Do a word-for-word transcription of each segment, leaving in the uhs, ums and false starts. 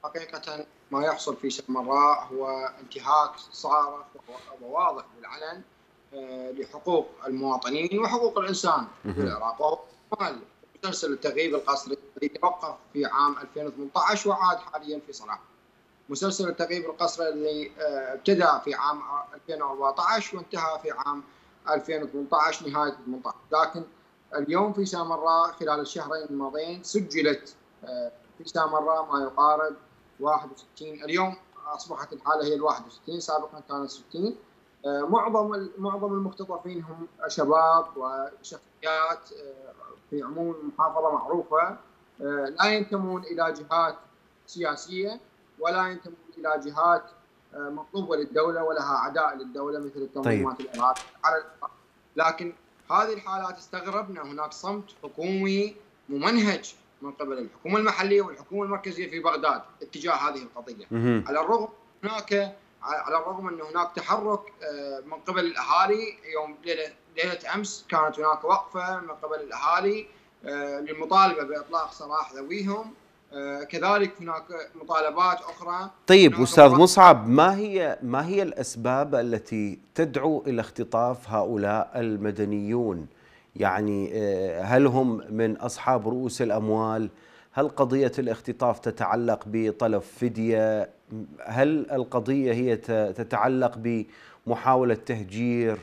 حقيقة ما يحصل في سامراء هو انتهاك صارخ وواضح بالعلن آه، لحقوق المواطنين وحقوق الإنسان في مهم. العراق، وهو مال مسلسل التغييب القسري الذي توقف في عام ألفين وثمانية عشر وعاد حاليا في صلاح. مسلسل التغييب القسري اللي آه، ابتدأ في عام ألفين وأربعة عشر وانتهى في عام ألفين وثمانية عشر نهاية ثمانية عشر، لكن اليوم في سامراء خلال الشهرين الماضيين سجلت آه، في سامراء ما يقارب واحد وستين. اليوم اصبحت الحاله هي ال واحد وستين، سابقا كانت ستين. آه، معظم معظم المختطفين هم شباب وشخصيات آه، في عموم المحافظه معروفه، آه، لا ينتمون الى جهات سياسيه ولا ينتمون الى جهات آه، مطلوبه للدوله ولها عداء للدوله مثل طيب. التنظيمات الارهابيه على الإطلاق. لكن هذه الحالات استغربنا هناك صمت حكومي ممنهج من قبل الحكومه المحليه والحكومه المركزيه في بغداد اتجاه هذه القضيه. مهم. على الرغم هناك على الرغم ان هناك تحرك من قبل الاهالي. يوم ليله ليله امس كانت هناك وقفه من قبل الاهالي للمطالبه باطلاق سراح ذويهم. كذلك هناك مطالبات اخرى. طيب أستاذ مصعب، ما هي ما هي الأسباب التي تدعو إلى اختطاف هؤلاء المدنيون؟ يعني هل هم من أصحاب رؤوس الأموال؟ هل قضية الاختطاف تتعلق بطلب فدية؟ هل القضية هي تتعلق بمحاولة تهجير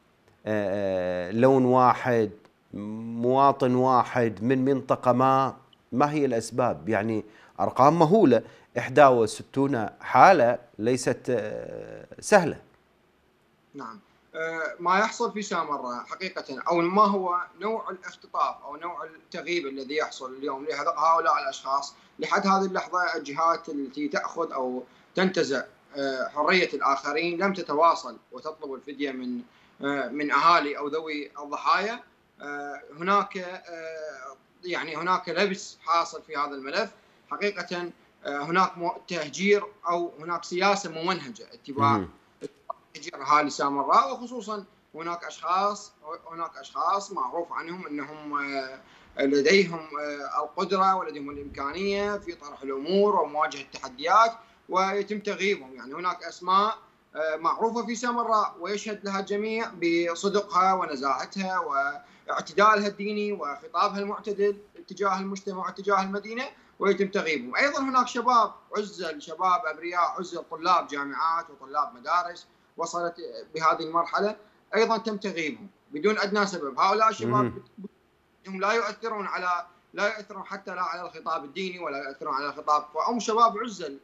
لون واحد، مواطن واحد من منطقة ما؟ ما هي الأسباب؟ يعني أرقام مهولة، إحدى وستون حالة ليست سهلة. نعم. ما يحصل في سامراء حقيقة، أو ما هو نوع الاختطاف أو نوع التغييب الذي يحصل اليوم لهؤلاء الأشخاص. لحد هذه اللحظة الجهات التي تأخذ أو تنتزع حرية الآخرين لم تتواصل وتطلب الفدية من من أهالي أو ذوي الضحايا. هناك يعني هناك لبس حاصل في هذا الملف حقيقة. هناك تهجير أو هناك سياسة ممنهجة اتباع تهجير اهالي سامراء، وخصوصا هناك اشخاص هناك اشخاص معروف عنهم انهم لديهم القدره ولديهم الامكانيه في طرح الامور ومواجهه التحديات ويتم تغييبهم. يعني هناك اسماء معروفه في سامراء ويشهد لها الجميع بصدقها ونزاهتها واعتدالها الديني وخطابها المعتدل اتجاه المجتمع واتجاه المدينه، ويتم تغييبهم. ايضا هناك شباب عزل، شباب ابرياء عزل، طلاب جامعات وطلاب مدارس وصلت بهذه المرحله ايضا تم تغييبهم بدون ادنى سبب. هؤلاء الشباب هم لا يؤثرون على لا يؤثرون حتى لا على الخطاب الديني ولا يؤثرون على الخطاب، وهم شباب عزل